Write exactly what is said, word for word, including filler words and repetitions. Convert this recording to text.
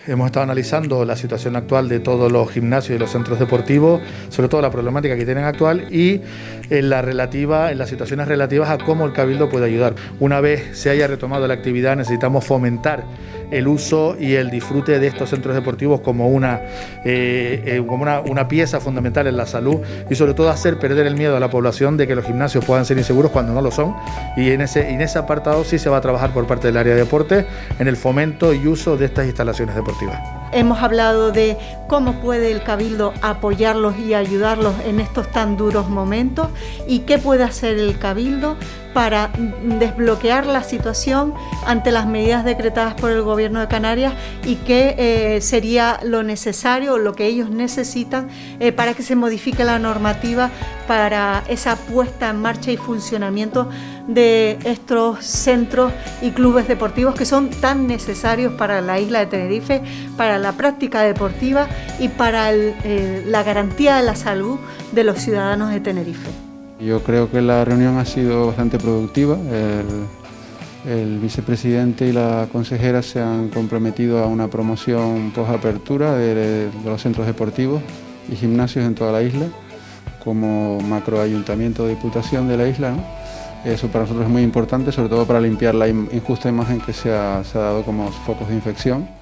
hemos estado analizando la situación actual de todos los gimnasios y los centros deportivos, sobre todo la problemática que tienen actual y en, la relativa, en las situaciones relativas a cómo el Cabildo puede ayudar. Una vez se haya retomado la actividad, necesitamos fomentar el uso y el disfrute de estos centros deportivos como una, eh, eh, como una, una pieza fundamental en la salud y sobre todo hacer perder el miedo a la población de que los gimnasios puedan ser inseguros cuando no lo son, y en ese, en ese apartado sí se va a trabajar por parte del área de deporte en el fomento y uso de estas instalaciones deportivas. Hemos hablado de cómo puede el Cabildo apoyarlos y ayudarlos en estos tan duros momentos y qué puede hacer el Cabildo para desbloquear la situación ante las medidas decretadas por el Gobierno de Canarias y qué eh, sería lo necesario, lo que ellos necesitan eh, para que se modifique la normativa para esa puesta en marcha y funcionamiento de estos centros y clubes deportivos que son tan necesarios para la isla de Tenerife, para la práctica deportiva y para el, eh, la garantía de la salud de los ciudadanos de Tenerife. Yo creo que la reunión ha sido bastante productiva. El, el vicepresidente y la consejera se han comprometido a una promoción post-apertura de, de los centros deportivos y gimnasios en toda la isla, como macroayuntamiento o diputación de la isla, ¿no? Eso para nosotros es muy importante, sobre todo para limpiar la injusta imagen que se ha, se ha dado como focos de infección.